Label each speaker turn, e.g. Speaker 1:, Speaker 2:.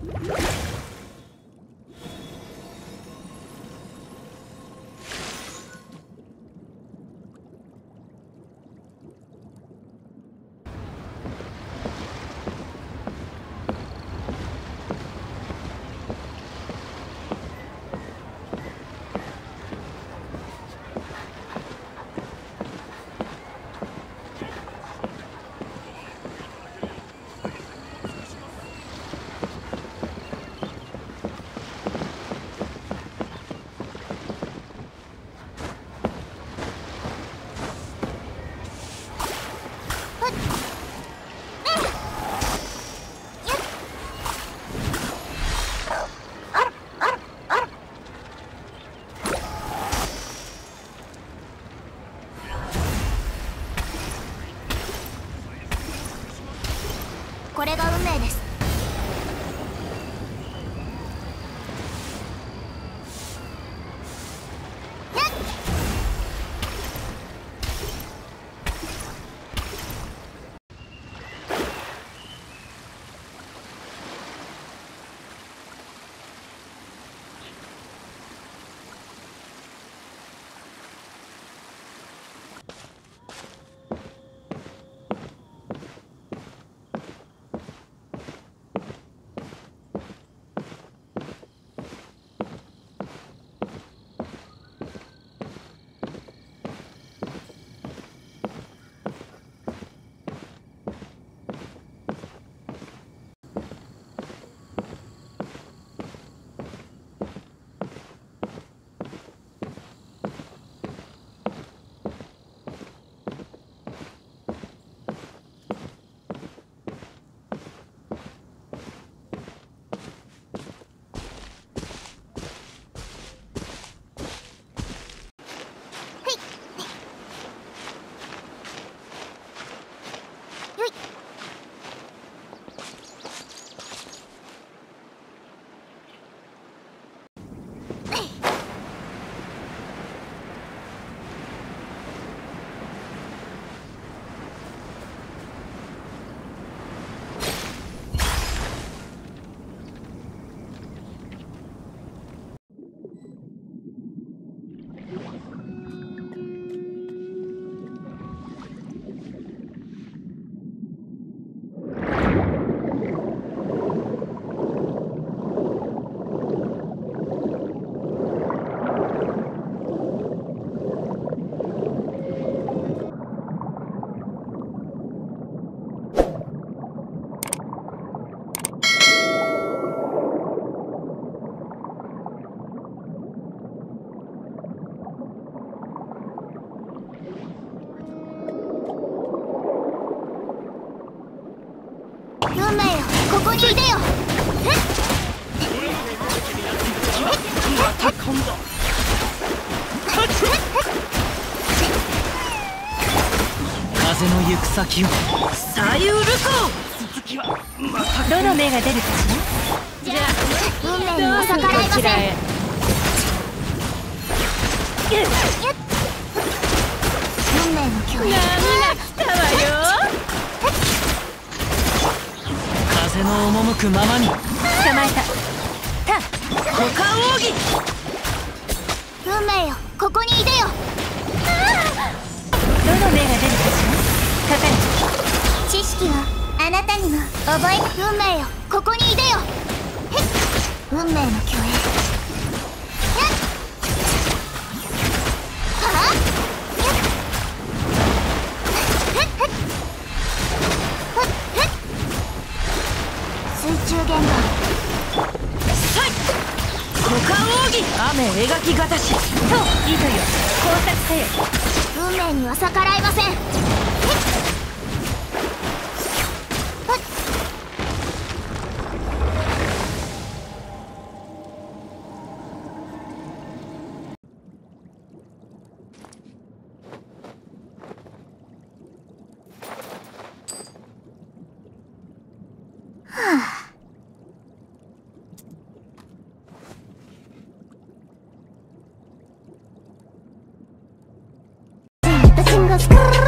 Speaker 1: これが運命です。運命よ、ここにいでよ。
Speaker 2: また今度。風の行く先を左右ルコー。続きはまた
Speaker 3: どの目が出るかしら。
Speaker 1: じゃあ運命には逆らいません。運命の共演。
Speaker 3: 波が来たわよ。
Speaker 2: 風の赴くままに。
Speaker 3: 捕まえた。
Speaker 2: 股間奥義。
Speaker 1: 運命よ、ここにいでよ。
Speaker 3: どの目が出るかしら。かかる。
Speaker 1: 知識はあなたにも覚え。運命よ、ここにいでよ。運命の共演。水中言動。
Speaker 2: 股間奥義。雨描きがたし。
Speaker 3: と、いいとよ。工作せよ。
Speaker 1: 運命には逆らいません。Singles